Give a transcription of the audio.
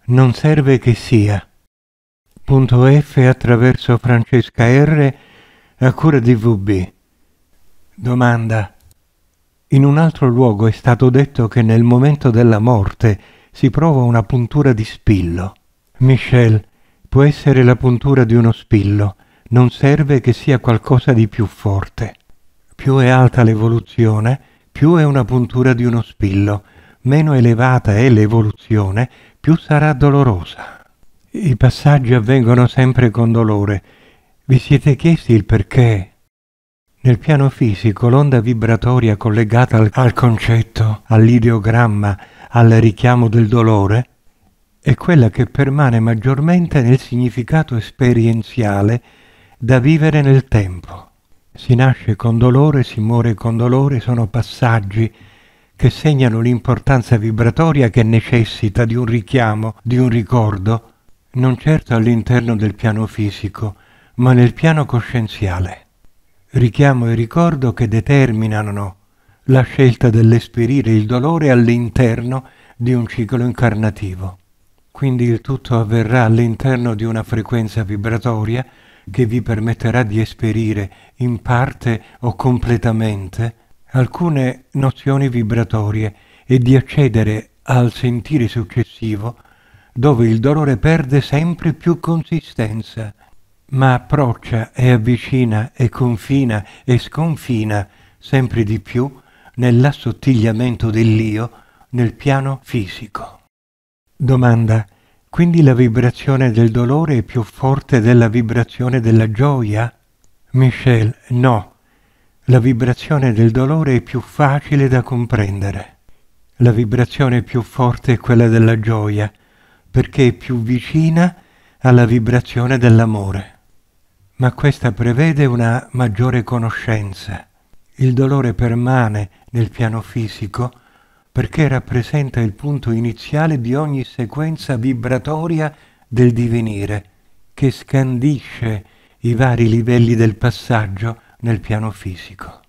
Non serve che sia. Punto F attraverso Francesca R. a cura di VB. Domanda. In un altro luogo è stato detto che nel momento della morte si prova una puntura di spillo. Michel, può essere la puntura di uno spillo, non serve che sia qualcosa di più forte. Più è alta l'evoluzione, più è una puntura di uno spillo, meno elevata è l'evoluzione, più sarà dolorosa. I passaggi avvengono sempre con dolore. Vi siete chiesti il perché? Nel piano fisico l'onda vibratoria collegata al concetto, all'ideogramma, al richiamo del dolore, è quella che permane maggiormente nel significato esperienziale da vivere nel tempo. Si nasce con dolore, si muore con dolore, sono passaggi che segnano l'importanza vibratoria che necessita di un richiamo, di un ricordo, non certo all'interno del piano fisico, ma nel piano coscienziale. Richiamo e ricordo che determinano la scelta dell'esperire il dolore all'interno di un ciclo incarnativo. Quindi il tutto avverrà all'interno di una frequenza vibratoria che vi permetterà di esperire in parte o completamente alcune nozioni vibratorie e di accedere al sentire successivo dove il dolore perde sempre più consistenza, ma approccia e avvicina e confina e sconfina sempre di più nell'assottigliamento dell'io nel piano fisico. Domanda. Quindi la vibrazione del dolore è più forte della vibrazione della gioia? Michel, no. La vibrazione del dolore è più facile da comprendere. La vibrazione più forte è quella della gioia, perché è più vicina alla vibrazione dell'amore. Ma questa prevede una maggiore conoscenza. Il dolore permane nel piano fisico perché rappresenta il punto iniziale di ogni sequenza vibratoria del divenire, che scandisce i vari livelli del passaggio nel piano fisico.